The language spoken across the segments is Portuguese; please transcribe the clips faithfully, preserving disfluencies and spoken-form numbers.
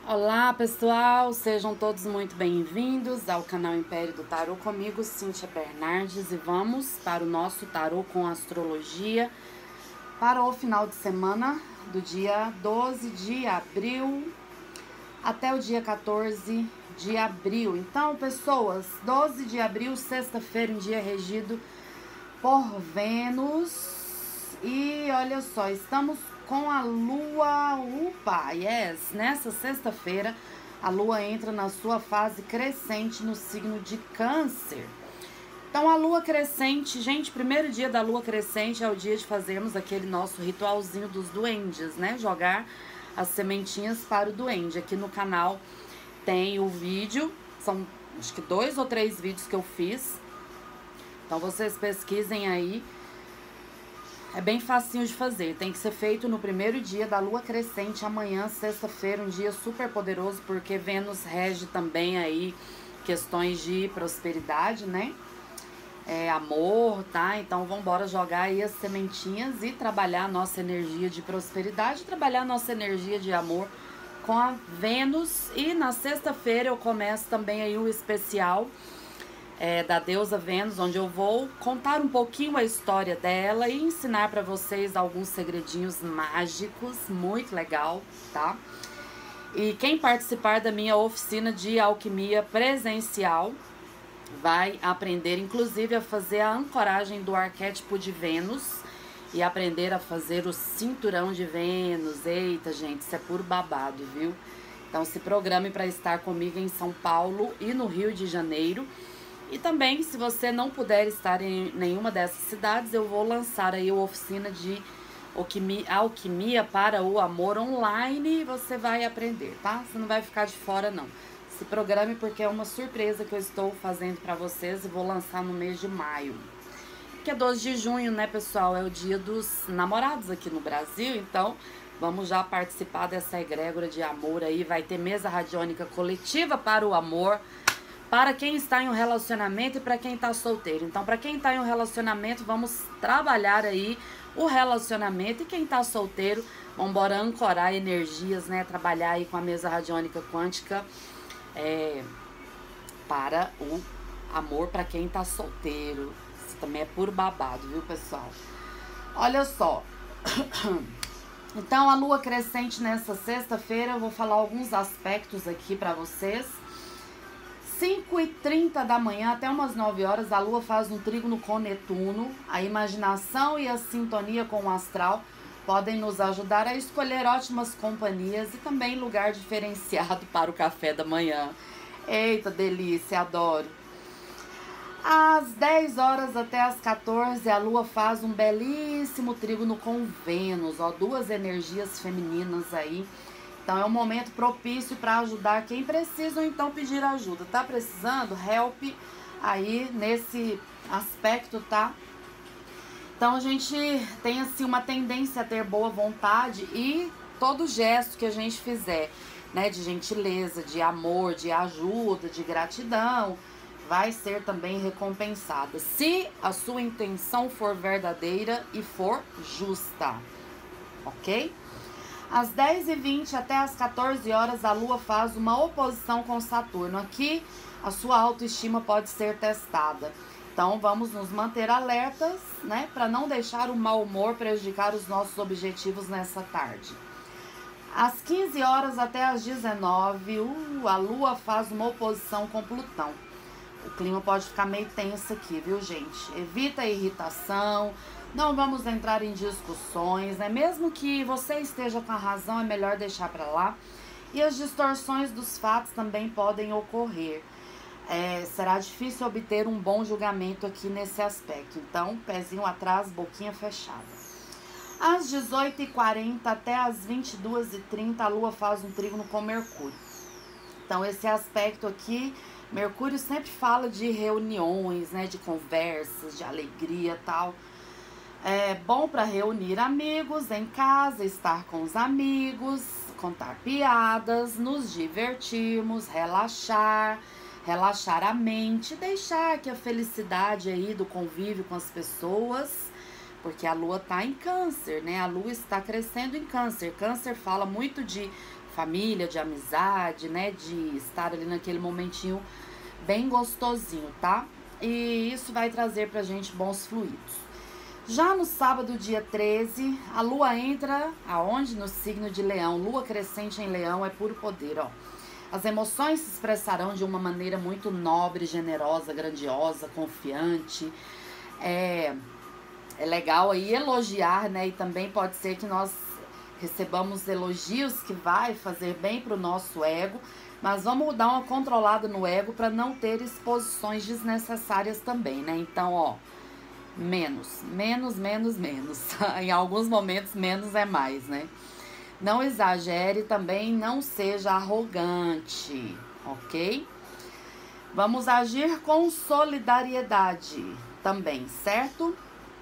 Olá pessoal, sejam todos muito bem-vindos ao canal Império do Tarô, comigo Cíntia Bernardes, e vamos para o nosso tarô com astrologia para o final de semana do dia doze de abril até o dia quatorze de abril. Então, pessoas, doze de abril, sexta-feira, um dia regido por Vênus, e olha só, estamos com a lua, upa, yes, nessa sexta-feira a lua entra na sua fase crescente no signo de Câncer. Então a lua crescente, gente, primeiro dia da lua crescente é o dia de fazermos aquele nosso ritualzinho dos duendes, né? Jogar as sementinhas para o duende. Aqui no canal tem o vídeo, são acho que dois ou três vídeos que eu fiz. Então vocês pesquisem aí. É bem facinho de fazer, tem que ser feito no primeiro dia da lua crescente, amanhã, sexta-feira, um dia super poderoso, porque Vênus rege também aí questões de prosperidade, né? É, amor, tá? Então vamos embora jogar aí as sementinhas e trabalhar a nossa energia de prosperidade, trabalhar a nossa energia de amor com a Vênus. E na sexta-feira eu começo também aí o especial É, da deusa Vênus, onde eu vou contar um pouquinho a história dela e ensinar para vocês alguns segredinhos mágicos, muito legal, tá? E quem participar da minha oficina de alquimia presencial vai aprender, inclusive, a fazer a ancoragem do arquétipo de Vênus e aprender a fazer o cinturão de Vênus. Eita, gente, isso é puro babado, viu? Então se programe para estar comigo em São Paulo e no Rio de Janeiro. E também, se você não puder estar em nenhuma dessas cidades, eu vou lançar aí uma oficina de alquimia para o amor online e você vai aprender, tá? Você não vai ficar de fora, não. Se programe, porque é uma surpresa que eu estou fazendo para vocês e vou lançar no mês de maio. Que é doze de junho, né, pessoal? É o dia dos namorados aqui no Brasil, então vamos já participar dessa egrégora de amor aí. Vai ter mesa radiônica coletiva para o amor, para quem está em um relacionamento e para quem está solteiro. Então, para quem está em um relacionamento, vamos trabalhar aí o relacionamento. E quem está solteiro, vamos embora ancorar energias, né? Trabalhar aí com a mesa radiônica quântica é, para o amor para quem está solteiro. Isso também é puro babado, viu, pessoal? Olha só. Então, a lua crescente nessa sexta-feira, eu vou falar alguns aspectos aqui para vocês. cinco e trinta da manhã até umas nove horas, a lua faz um trígono com Netuno. A imaginação e a sintonia com o astral podem nos ajudar a escolher ótimas companhias e também lugar diferenciado para o café da manhã. Eita, delícia, adoro! Às dez horas até às quatorze, a lua faz um belíssimo trígono com Vênus, ó, duas energias femininas aí. Então é um momento propício para ajudar quem precisa ou então pedir ajuda. Tá precisando? Help aí nesse aspecto, tá? Então a gente tem assim uma tendência a ter boa vontade e todo gesto que a gente fizer, né, de gentileza, de amor, de ajuda, de gratidão, vai ser também recompensada, se a sua intenção for verdadeira e for justa, ok? Às dez e vinte até às quatorze horas, a lua faz uma oposição com Saturno. Aqui, a sua autoestima pode ser testada. Então, vamos nos manter alertas, né? Para não deixar o mau humor prejudicar os nossos objetivos nessa tarde. Às quinze horas até às dezenove, uh, a lua faz uma oposição com Plutão. O clima pode ficar meio tenso aqui, viu, gente? Evita a irritação. Não vamos entrar em discussões, né? Mesmo que você esteja com a razão, é melhor deixar para lá. E as distorções dos fatos também podem ocorrer. É, será difícil obter um bom julgamento aqui nesse aspecto. Então, pezinho atrás, boquinha fechada. Às dezoito e quarenta até às vinte e duas e trinta, a lua faz um trígono com Mercúrio. Então, esse aspecto aqui, Mercúrio sempre fala de reuniões, né? De conversas, de alegria e tal. É bom para reunir amigos em casa, estar com os amigos, contar piadas, nos divertirmos, relaxar, relaxar a mente, deixar que a felicidade aí do convívio com as pessoas, porque a lua tá em Câncer, né? A lua está crescendo em Câncer. Câncer fala muito de família, de amizade, né? De estar ali naquele momentinho bem gostosinho, tá? E isso vai trazer pra gente bons fluidos. Já no sábado, dia treze, a lua entra aonde? No signo de Leão. Lua crescente em Leão é puro poder, ó. As emoções se expressarão de uma maneira muito nobre, generosa, grandiosa, confiante. É, é legal aí elogiar, né? E também pode ser que nós recebamos elogios que vai fazer bem pro nosso ego, mas vamos dar uma controlada no ego para não ter exposições desnecessárias também, né? Então, ó, menos, menos, menos, menos. Em alguns momentos, menos é mais, né? Não exagere também, não seja arrogante, ok? Vamos agir com solidariedade também, certo?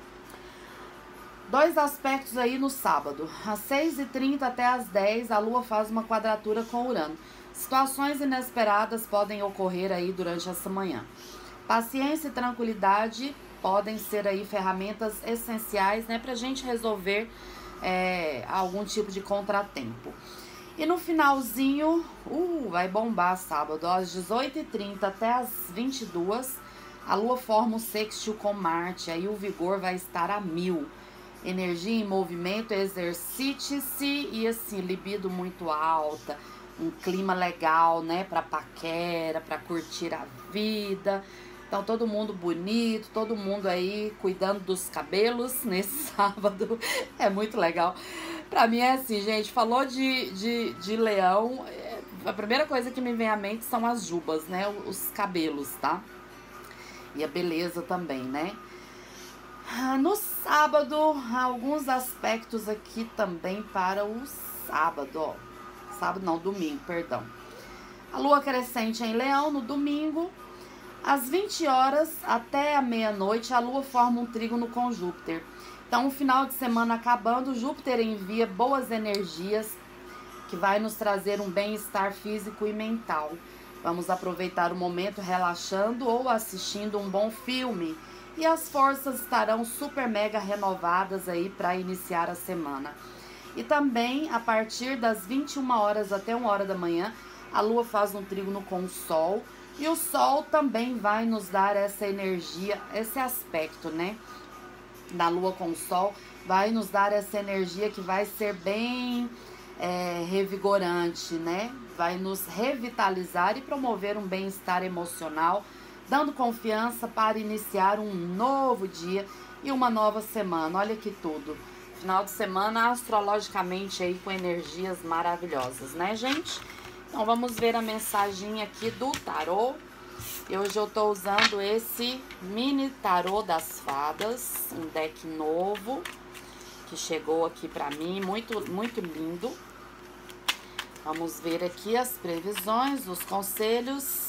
Dois aspectos aí no sábado. Às seis e trinta até às dez, a Lua faz uma quadratura com Urano. Situações inesperadas podem ocorrer aí durante essa manhã. Paciência e tranquilidade podem ser aí ferramentas essenciais, né, pra gente resolver é, algum tipo de contratempo. E no finalzinho, uh, vai bombar sábado, às dezoito e trinta até às vinte e duas, a Lua forma um sextil com Marte, aí o vigor vai estar a mil. Energia em movimento, exercite-se e assim, libido muito alta, um clima legal, né, pra paquera, pra curtir a vida. Então, todo mundo bonito, todo mundo aí cuidando dos cabelos nesse sábado. É muito legal. Pra mim é assim, gente, falou de, de, de leão, é, a primeira coisa que me vem à mente são as jubas, né, os cabelos, tá? E a beleza também, né? No sábado, alguns aspectos aqui também para o sábado, ó. Sábado não, domingo, perdão. A lua crescente em Leão no domingo. Às vinte horas até a meia-noite, a lua forma um trígono com Júpiter. Então, o final de semana acabando, Júpiter envia boas energias que vai nos trazer um bem-estar físico e mental. Vamos aproveitar o momento relaxando ou assistindo um bom filme. E as forças estarão super mega renovadas aí para iniciar a semana. E também, a partir das vinte e uma horas até uma hora da manhã, a Lua faz um trígono com o Sol. E o Sol também vai nos dar essa energia, esse aspecto, né? Da Lua com o Sol, vai nos dar essa energia que vai ser bem é, revigorante, né? Vai nos revitalizar e promover um bem-estar emocional, dando confiança para iniciar um novo dia e uma nova semana. Olha que tudo. Final de semana astrologicamente aí com energias maravilhosas, né, gente? Então vamos ver a mensagem aqui do tarô. E hoje eu tô usando esse mini tarô das fadas, um deck novo que chegou aqui pra mim, muito, muito lindo. Vamos ver aqui as previsões, os conselhos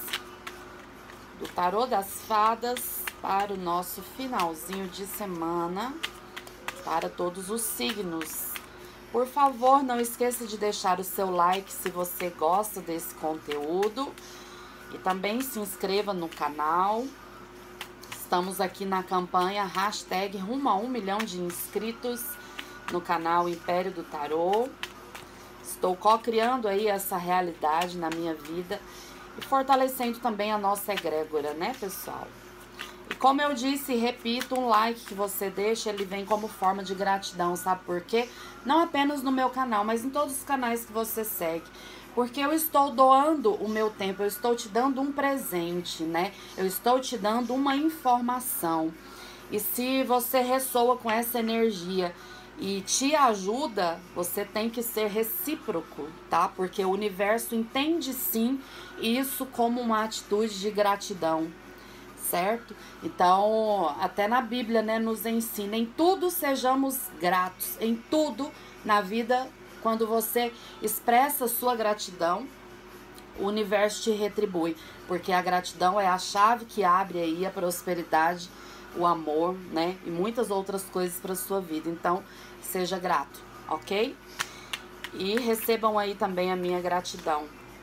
do tarô das fadas para o nosso finalzinho de semana, para todos os signos. Por favor, não esqueça de deixar o seu like se você gosta desse conteúdo e também se inscreva no canal. Estamos aqui na campanha hashtag rumo a um milhão de inscritos no canal Império do Tarô. Estou co-criando aí essa realidade na minha vida e fortalecendo também a nossa egrégora, né, pessoal? E como eu disse e repito, um like que você deixa, ele vem como forma de gratidão, sabe por quê? Não apenas no meu canal, mas em todos os canais que você segue. Porque eu estou doando o meu tempo, eu estou te dando um presente, né? Eu estou te dando uma informação. E se você ressoa com essa energia e te ajuda, você tem que ser recíproco, tá? Porque o universo entende sim isso como uma atitude de gratidão, certo? Então, até na Bíblia, né, nos ensina, em tudo sejamos gratos, em tudo na vida, quando você expressa sua gratidão, o universo te retribui, porque a gratidão é a chave que abre aí a prosperidade, o amor, né, e muitas outras coisas para sua vida. Então, seja grato, ok? E recebam aí também a minha gratidão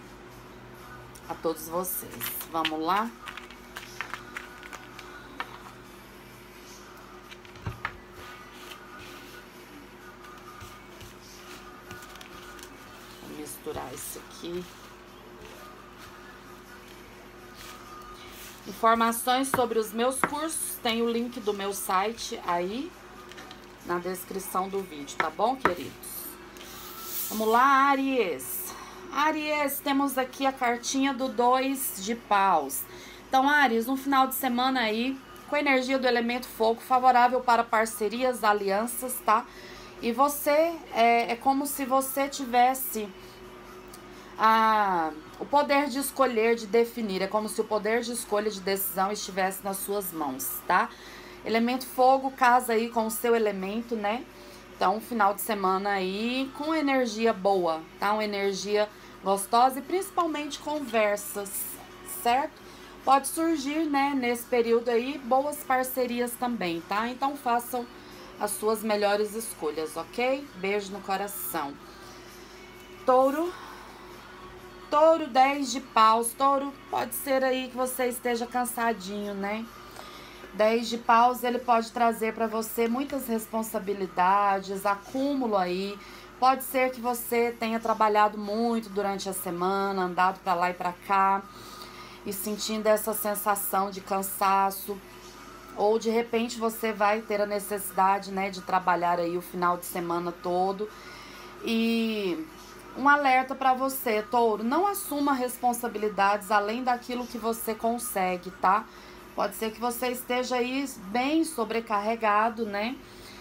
a todos vocês. Vamos lá? Vou segurar isso aqui. Informações sobre os meus cursos, tem o link do meu site aí na descrição do vídeo, tá bom, queridos? Vamos lá, Áries. Áries, temos aqui a cartinha do dois de paus. Então, Áries, um final de semana aí com a energia do elemento fogo, favorável para parcerias, alianças, tá? E você, é, é como se você tivesse a, o poder de escolher, de definir. É como se o poder de escolha, de decisão estivesse nas suas mãos, tá? Elemento fogo casa aí com o seu elemento, né? Então, um final de semana aí com energia boa, tá? Uma energia gostosa e principalmente conversas, certo? Pode surgir, né, nesse período aí, boas parcerias também, tá? Então, façam as suas melhores escolhas, ok? Beijo no coração. Touro. Touro, dez de paus. Touro, pode ser aí que você esteja cansadinho, né? dez de paus, ele pode trazer para você muitas responsabilidades, acúmulo aí. Pode ser que você tenha trabalhado muito durante a semana, andado para lá e para cá, e sentindo essa sensação de cansaço. Ou de repente você vai ter a necessidade, né, de trabalhar aí o final de semana todo. E um alerta para você, Touro, não assuma responsabilidades além daquilo que você consegue, tá? Pode ser que você esteja aí bem sobrecarregado, né?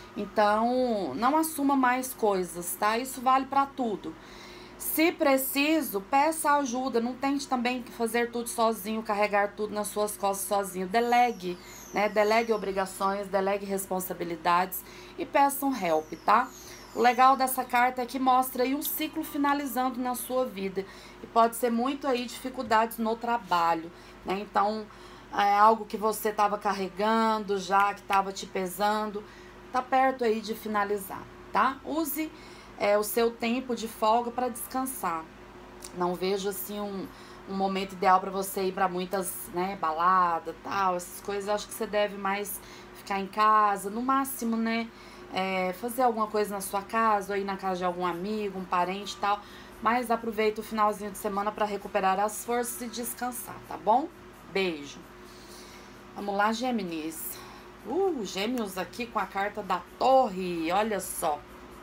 Então, não assuma mais coisas, tá? Isso vale para tudo. Se preciso, peça ajuda. Não tente também fazer tudo sozinho, carregar tudo nas suas costas sozinho. Delegue, né? Delegue obrigações, delegue responsabilidades e peça um help, tá? O legal dessa carta é que mostra aí um ciclo finalizando na sua vida. E pode ser muito aí dificuldades no trabalho, né? Então, é algo que você estava carregando já, que estava te pesando, tá perto aí de finalizar, tá? Use é, o seu tempo de folga para descansar. Não vejo assim um, um momento ideal para você ir para muitas, né, balada, tal, essas coisas. Acho que você deve mais ficar em casa, no máximo, né, é, fazer alguma coisa na sua casa, ou ir na casa de algum amigo, um parente e tal. Mas aproveita o finalzinho de semana para recuperar as forças e descansar, tá bom? Beijo. Vamos lá, Gêmeos. Uh, Gêmeos aqui com a carta da Torre, olha só.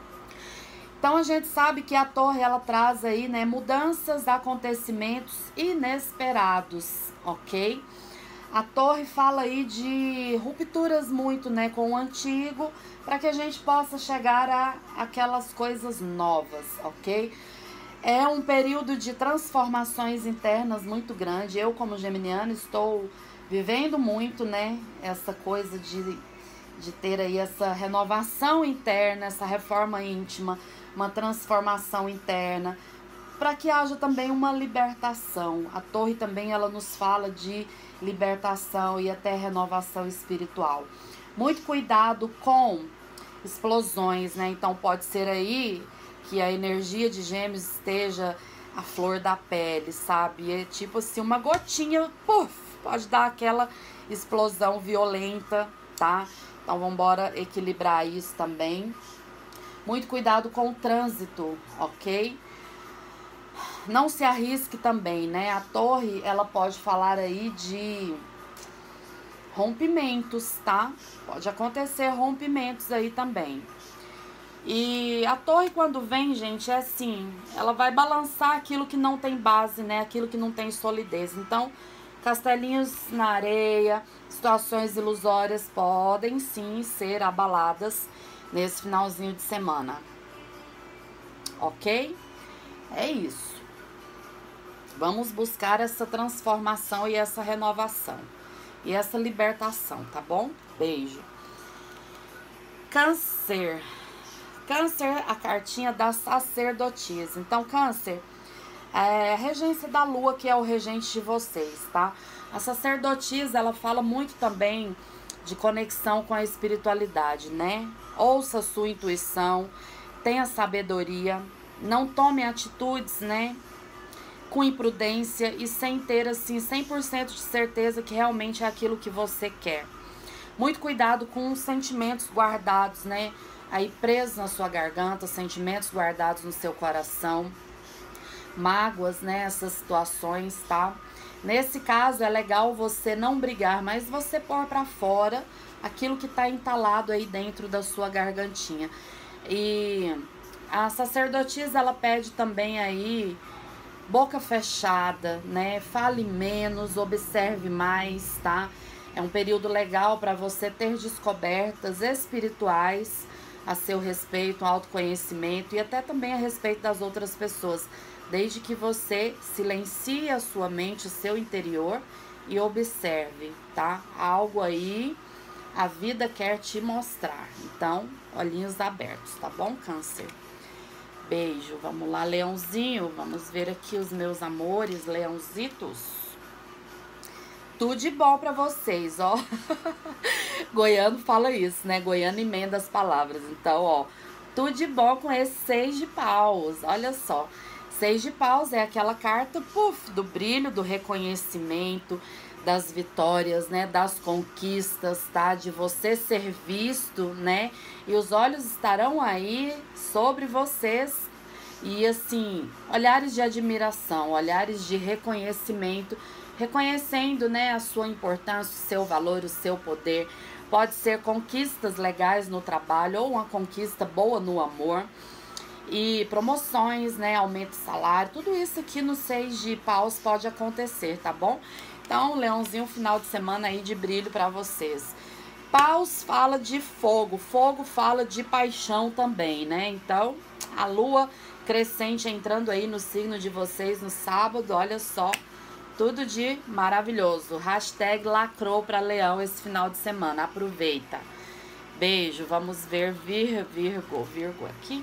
Então, a gente sabe que a Torre, ela traz aí, né, mudanças, acontecimentos inesperados, ok? A Torre fala aí de rupturas muito, né, com o antigo, para que a gente possa chegar a aquelas coisas novas, ok? É um período de transformações internas muito grande. Eu, como geminiana, estou vivendo muito, né, essa coisa de, de ter aí essa renovação interna, essa reforma íntima, uma transformação interna, para que haja também uma libertação. A Torre também, ela nos fala de libertação e até renovação espiritual. Muito cuidado com explosões, né? Então pode ser aí que a energia de Gêmeos esteja a flor da pele, sabe? É tipo assim, uma gotinha, puf, pode dar aquela explosão violenta, tá? Então vamos embora equilibrar isso também. Muito cuidado com o trânsito, ok? Não se arrisque também, né? A Torre, ela pode falar aí de rompimentos, tá? Pode acontecer rompimentos aí também. E a Torre, quando vem, gente, é assim, ela vai balançar aquilo que não tem base, né? Aquilo que não tem solidez. Então, castelinhos na areia, situações ilusórias podem sim ser abaladas nesse finalzinho de semana. Ok? É isso. Vamos buscar essa transformação e essa renovação. E essa libertação, tá bom? Beijo. Câncer. Câncer, a cartinha da sacerdotisa. Então, Câncer, é a regência da lua que é o regente de vocês, tá? A sacerdotisa, ela fala muito também de conexão com a espiritualidade, né? Ouça a sua intuição, tenha sabedoria, não tome atitudes, né, com imprudência e sem ter, assim, cem por cento de certeza que realmente é aquilo que você quer. Muito cuidado com os sentimentos guardados, né, aí presos na sua garganta, sentimentos guardados no seu coração. mágoas, né? Essas situações, tá? Nesse caso, é legal você não brigar, mas você pôr pra fora aquilo que tá entalado aí dentro da sua gargantinha. E a sacerdotisa, ela pede também aí boca fechada, né? Fale menos, observe mais, tá? É um período legal para você ter descobertas espirituais a seu respeito, um autoconhecimento e até também a respeito das outras pessoas, desde que você silencie a sua mente, o seu interior e observe, tá? Algo aí a vida quer te mostrar. Então, olhinhos abertos, tá bom, Câncer? Beijo. Vamos lá, Leãozinho. Vamos ver aqui os meus amores, leãozitos. Tudo de bom pra vocês, ó. Goiano fala isso, né? Goiano emenda as palavras. Então, ó, tudo de bom com esse seis de paus. Olha só. Seis de paus é aquela carta, puf, do brilho, do reconhecimento, das vitórias, né? Das conquistas, tá? De você ser visto, né? E os olhos estarão aí sobre vocês. E assim, olhares de admiração, olhares de reconhecimento, reconhecendo, né, a sua importância, o seu valor, o seu poder. Pode ser conquistas legais no trabalho ou uma conquista boa no amor. E promoções, né, aumento de salário, tudo isso aqui no seis de paus pode acontecer, tá bom? Então, Leãozinho, final de semana aí de brilho pra vocês. Paus fala de fogo, fogo fala de paixão também, né? Então, a lua crescente entrando aí no signo de vocês no sábado, olha só, tudo de maravilhoso. Hashtag lacrou pra Leão esse final de semana, aproveita. Beijo, vamos ver vir, Virgo, Virgo aqui.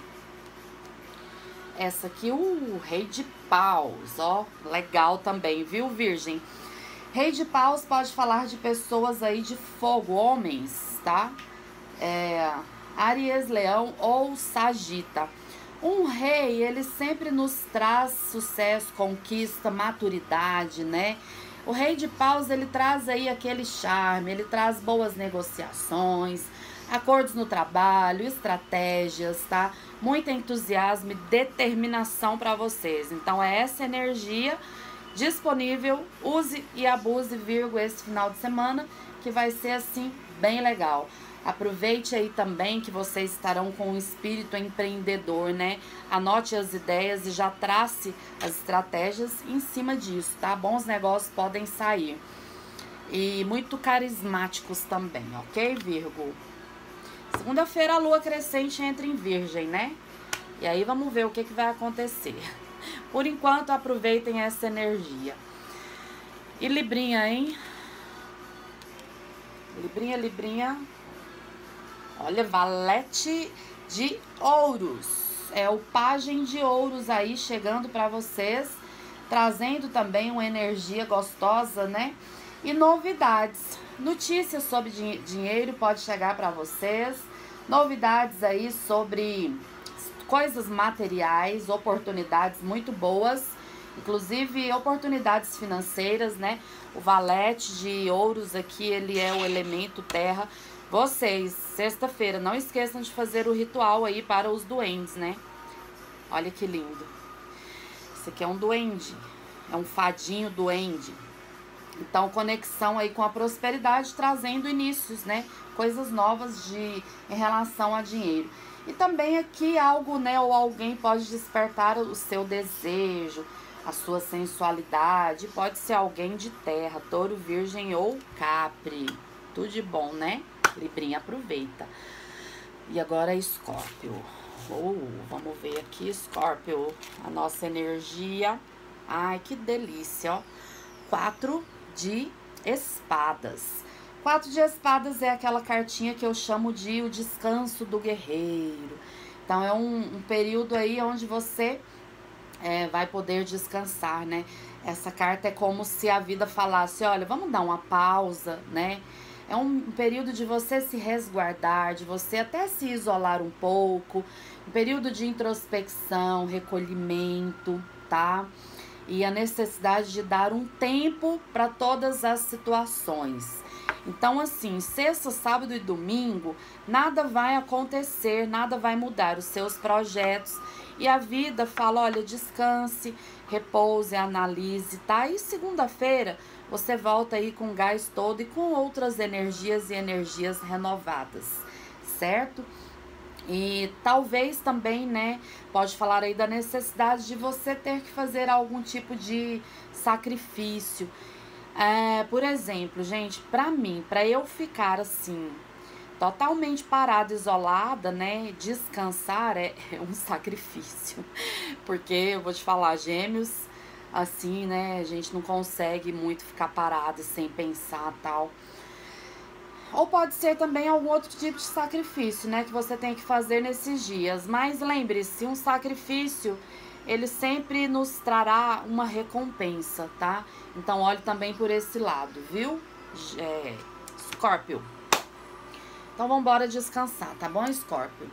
Essa aqui, o uh, Rei de Paus, ó, legal também, viu, Virgem? Rei de Paus pode falar de pessoas aí de fogo, homens, tá? É, Áries, Leão ou Sagita. Um rei, ele sempre nos traz sucesso, conquista, maturidade, né? O Rei de Paus, ele traz aí aquele charme, ele traz boas negociações, acordos no trabalho, estratégias, tá? Muito entusiasmo e determinação para vocês. Então, é essa energia disponível. Use e abuse, Virgo, esse final de semana, que vai ser, assim, bem legal. Aproveite aí também que vocês estarão com um espírito empreendedor, né? Anote as ideias e já trace as estratégias em cima disso, tá? Bons negócios podem sair. E muito carismáticos também, ok, Virgo? Segunda-feira a lua crescente entra em Virgem, né? E aí vamos ver o que, que vai acontecer. Por enquanto, aproveitem essa energia. E Librinha, hein? Librinha, Librinha. Olha, Valete de Ouros. É o Pajem de Ouros aí chegando para vocês. Trazendo também uma energia gostosa, né? E novidades. Notícias sobre din- dinheiro pode chegar para vocês. Novidades aí sobre coisas materiais, oportunidades muito boas. Inclusive oportunidades financeiras, né? O Valete de Ouros aqui, ele é o elemento terra. Vocês, sexta-feira, não esqueçam de fazer o ritual aí para os duendes, né? Olha que lindo. Esse aqui é um duende. É um fadinho duende. Então, conexão aí com a prosperidade, trazendo inícios, né? Coisas novas de, em relação a dinheiro. E também aqui algo, né? Ou alguém pode despertar o seu desejo, a sua sensualidade. Pode ser alguém de terra, touro, virgem ou capri. Tudo de bom, né? Librinha, aproveita. E agora Escórpio. Oh, vamos ver aqui, Escórpio. A nossa energia. Ai, que delícia, ó. Quatro de espadas. Quatro de espadas é aquela cartinha que eu chamo de o descanso do guerreiro. Então, é um, um período aí onde você é, vai poder descansar, né? Essa carta é como se a vida falasse, olha, vamos dar uma pausa, né? É um período de você se resguardar, de você até se isolar um pouco. Um período de introspecção, recolhimento, tá? E a necessidade de dar um tempo para todas as situações. Então, assim, sexta, sábado e domingo, nada vai acontecer, nada vai mudar os seus projetos. E a vida fala, olha, descanse, repouse, analise, tá? E segunda-feira você volta aí com o gás todo e com outras energias e energias renovadas, certo? E talvez também, né, pode falar aí da necessidade de você ter que fazer algum tipo de sacrifício. É, por exemplo, gente, pra mim, pra eu ficar assim, totalmente parada, isolada, né, descansar é, é um sacrifício. Porque eu vou te falar, gêmeos, assim, né, a gente não consegue muito ficar parado sem pensar tal. Ou pode ser também algum outro tipo de sacrifício, né, que você tem que fazer nesses dias. Mas lembre-se, um sacrifício, ele sempre nos trará uma recompensa, tá? Então, olhe também por esse lado, viu? É, Escorpio. Então, vamos embora descansar, tá bom, Escorpio?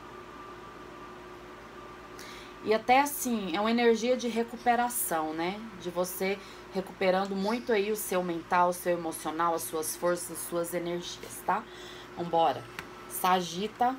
E até assim, é uma energia de recuperação, né? De você recuperando muito aí o seu mental, o seu emocional, as suas forças, as suas energias, tá? Vambora. Sagita.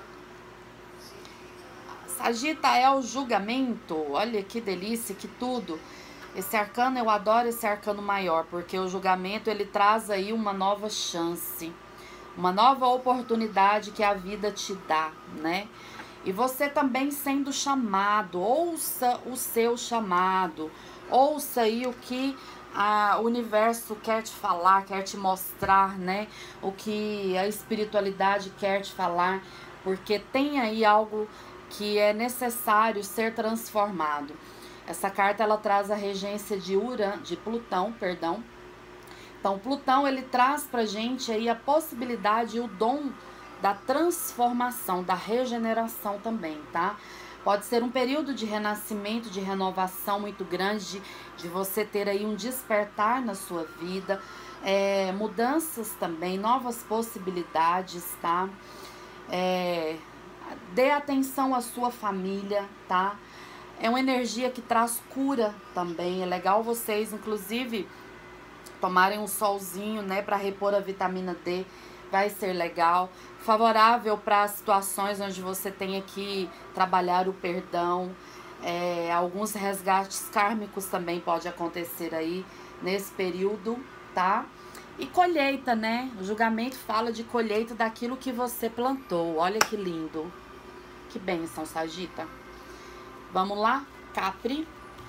Sagita é o julgamento. Olha que delícia, que tudo. Esse arcano, eu adoro esse arcano maior, porque o julgamento, ele traz aí uma nova chance, uma nova oportunidade que a vida te dá, né? E você também sendo chamado, ouça o seu chamado, ouça aí o que a, o universo quer te falar, quer te mostrar, né? O que a espiritualidade quer te falar, porque tem aí algo que é necessário ser transformado. Essa carta, ela traz a regência de Urano, de Plutão, perdão. Então, Plutão, ele traz pra gente aí a possibilidade e o dom da transformação, da regeneração também, tá? Pode ser um período de renascimento, de renovação muito grande, de, de você ter aí um despertar na sua vida, é, mudanças também, novas possibilidades, tá? É, dê atenção à sua família, tá? É uma energia que traz cura também. É legal vocês, inclusive, tomarem um solzinho, né, para repor a vitamina D. Vai ser legal. Favorável para situações onde você tenha que trabalhar o perdão. É, alguns resgates kármicos também pode acontecer aí nesse período, tá? E colheita, né? O julgamento fala de colheita daquilo que você plantou. Olha que lindo. Que bênção, Sagita. Vamos lá? Capri.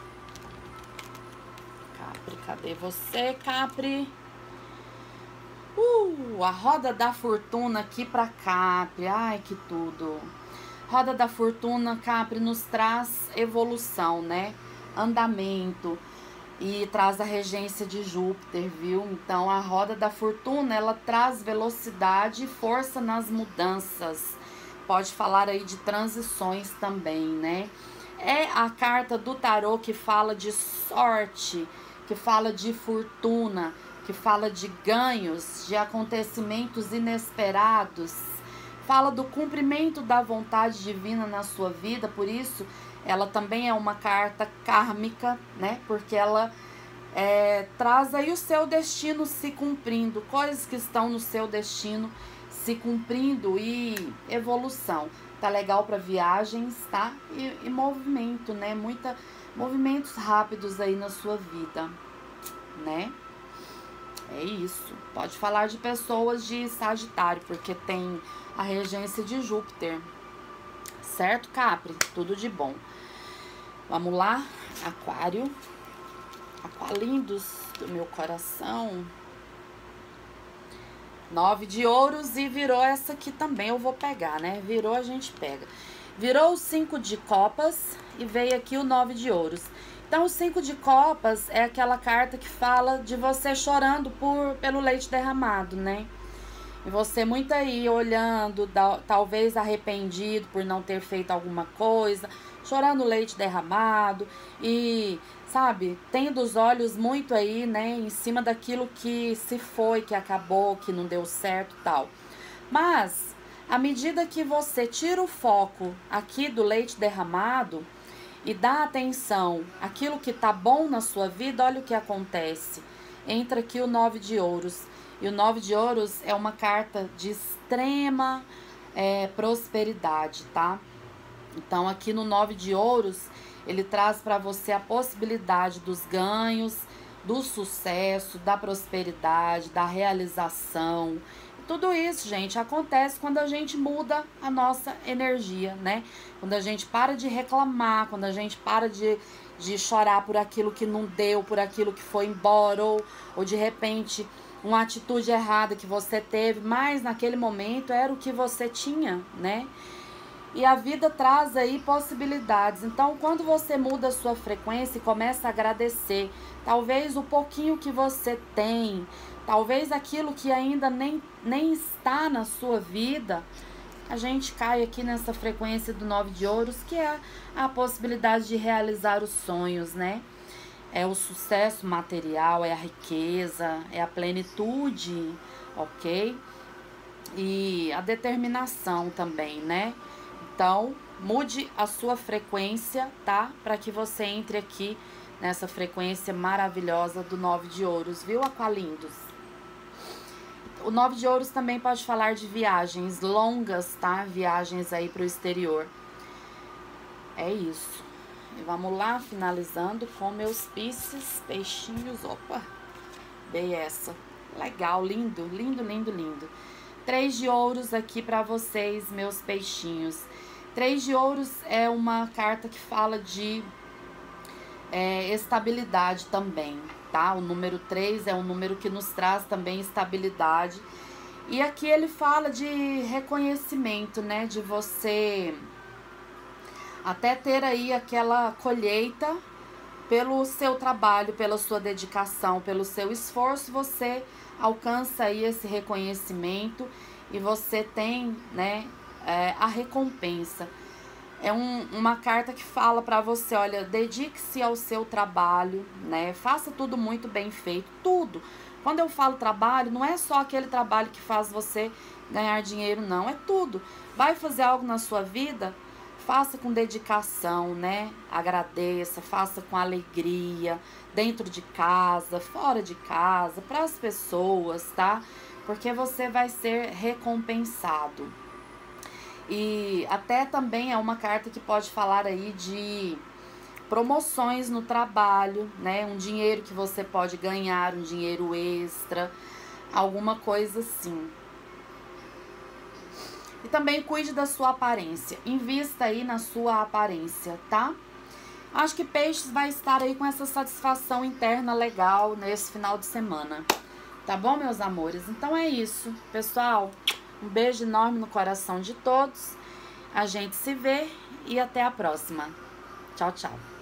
Capri, cadê você, Capri? Uh, a roda da fortuna aqui pra Capri. Ai, que tudo. Roda da fortuna, Capri, nos traz evolução, né? Andamento. E traz a regência de Júpiter, viu? Então, a roda da fortuna, ela traz velocidade e força nas mudanças. Pode falar aí de transições também, né? É a carta do tarô que fala de sorte, que fala de fortuna, que fala de ganhos, de acontecimentos inesperados. Fala do cumprimento da vontade divina na sua vida, por isso ela também é uma carta kármica, né? Porque ela é, traz aí o seu destino se cumprindo, coisas que estão no seu destino se cumprindo e evolução. Tá legal para viagens, tá? E, e movimento, né? Muita, movimentos rápidos aí na sua vida, né? É isso. Pode falar de pessoas de Sagitário, porque tem a regência de Júpiter. Certo, Capri? Tudo de bom. Vamos lá, Aquário. Aqualindos do meu coração. Nove de ouros e virou essa aqui também, eu vou pegar, né? Virou, a gente pega. Virou o cinco de copas e veio aqui o nove de ouros. Então, o cinco de copas é aquela carta que fala de você chorando por, pelo leite derramado, né? E você muito aí olhando, da, talvez arrependido por não ter feito alguma coisa, chorando o leite derramado e, sabe, tendo os olhos muito aí, né, em cima daquilo que se foi, que acabou, que não deu certo e tal. Mas, à medida que você tira o foco aqui do leite derramado e dá atenção àquilo que tá bom na sua vida, olha o que acontece. Entra aqui o nove de ouros. E o nove de ouros é uma carta de extrema é, prosperidade, tá? Então, aqui no nove de ouros, ele traz para você a possibilidade dos ganhos, do sucesso, da prosperidade, da realização. Tudo isso, gente, acontece quando a gente muda a nossa energia, né? Quando a gente para de reclamar, quando a gente para de, de chorar por aquilo que não deu, por aquilo que foi embora, ou, ou de repente uma atitude errada que você teve, mas naquele momento era o que você tinha, né? E a vida traz aí possibilidades. Então, quando você muda a sua frequência e começa a agradecer, talvez o pouquinho que você tem, talvez aquilo que ainda nem, nem está na sua vida, a gente cai aqui nessa frequência do nove de ouros, que é a, a possibilidade de realizar os sonhos, né? É o sucesso material, é a riqueza, é a plenitude, ok? E a determinação também, né? Então, mude a sua frequência, tá? Para que você entre aqui nessa frequência maravilhosa do nove de ouros, viu, aqualindos? O nove de ouros também pode falar de viagens longas, tá? Viagens aí para o exterior. É isso. E vamos lá, finalizando com meus piscis, peixinhos. Opa, dei essa. Legal, lindo, lindo, lindo, lindo. Três de ouros aqui para vocês, meus peixinhos. Três de ouros é uma carta que fala de é, estabilidade também, tá? O número três é um número que nos traz também estabilidade. E aqui ele fala de reconhecimento, né? De você até ter aí aquela colheita pelo seu trabalho, pela sua dedicação, pelo seu esforço, você alcança aí esse reconhecimento e você tem, né, é, a recompensa. É um, uma carta que fala para você, olha, dedique-se ao seu trabalho, né, faça tudo muito bem feito, tudo. Quando eu falo trabalho, não é só aquele trabalho que faz você ganhar dinheiro, não, é tudo. Vai fazer algo na sua vida? Faça com dedicação, né? Agradeça, faça com alegria, dentro de casa, fora de casa, para as pessoas, tá? Porque você vai ser recompensado. E até também é uma carta que pode falar aí de promoções no trabalho, né? Um dinheiro que você pode ganhar, um dinheiro extra, alguma coisa assim. E também cuide da sua aparência. Invista aí na sua aparência, tá? Acho que Peixes vai estar aí com essa satisfação interna legal nesse final de semana. Tá bom, meus amores? Então é isso, pessoal. Um beijo enorme no coração de todos. A gente se vê e até a próxima. Tchau, tchau.